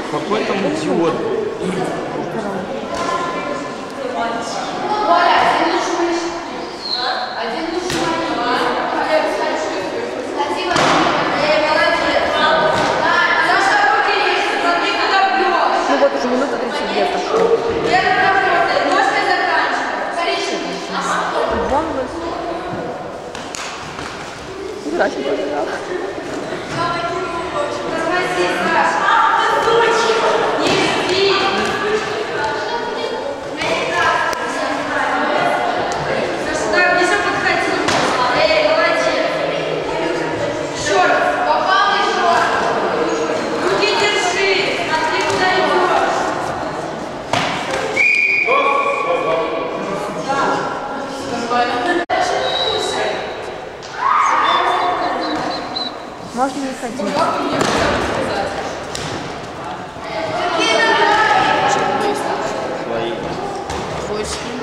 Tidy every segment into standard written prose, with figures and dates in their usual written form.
Какой там идиот? Ну вот уже минута 32 прошло. Вон вы. Здравствуйте, пожалуйста. Можно не ходить. Свои. Твой скин.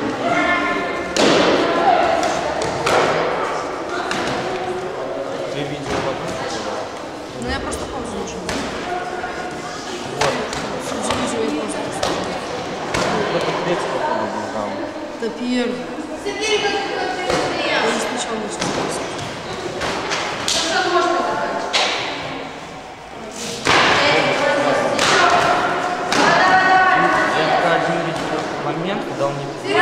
Ты видео потом? Ну я просто паузу нажимаю. Вот. Среди видео я паузу. Это третий, походу, был раунд. Это первый. Я сначала начала. Я только один видел момент, когда он не...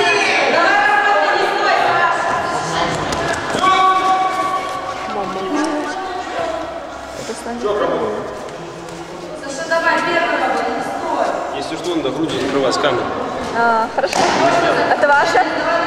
Это с нами. Саша, давай, первый работай, не стой. Если что, надо грудью закрывать камеру. Хорошо. Это ваше?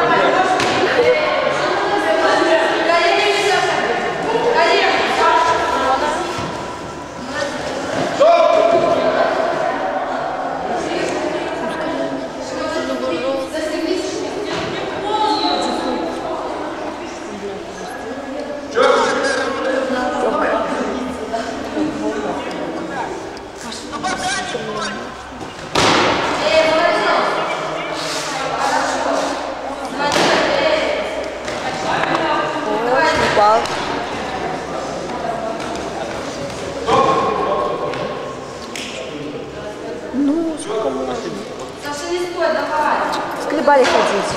Упал. Ну, сколько можно? Саша, не стой, давай. С хлебали ходить.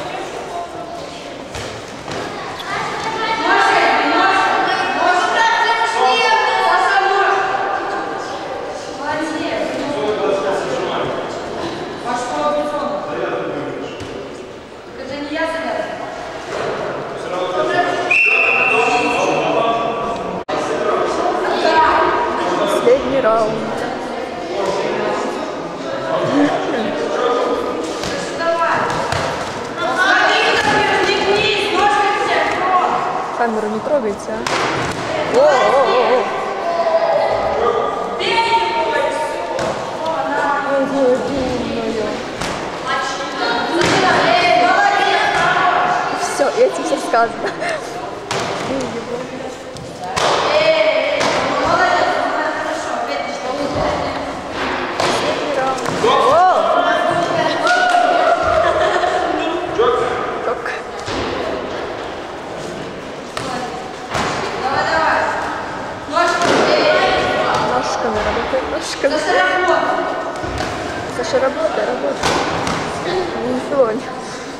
Последний раунд. Камеру не трогайте, а? О-о-о-о. Все, этим все сказано. Ножками работает, ножками. Саша, работай, работай. Ничего не.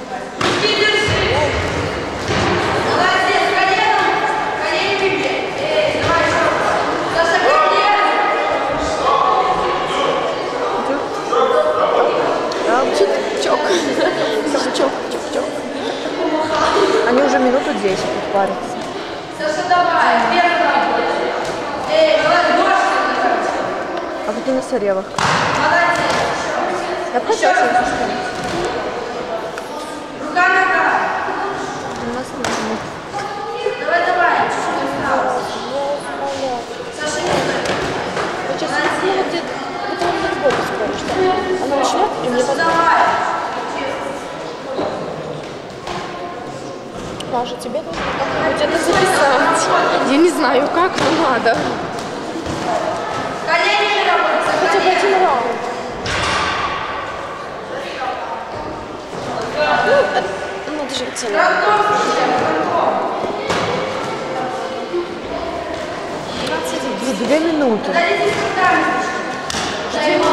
Чок. Чок. Они уже минуту 10 тут парятся. Саша, давай, первый работай. А вот и на Саревах. Молодец. Я бы хотела себе составить. Рука, нога. У нас не Давай, чуть-чуть осталось. Саша, не стой. Это он на сбоку споришь, да? Она начнет, и мне потом. Давай. Паша, тебе нужно как-нибудь это записать. Я не знаю, как, но надо. Коленями работай. Хотя бы один раунд. Ну, это же целый. За 2 минуты. Где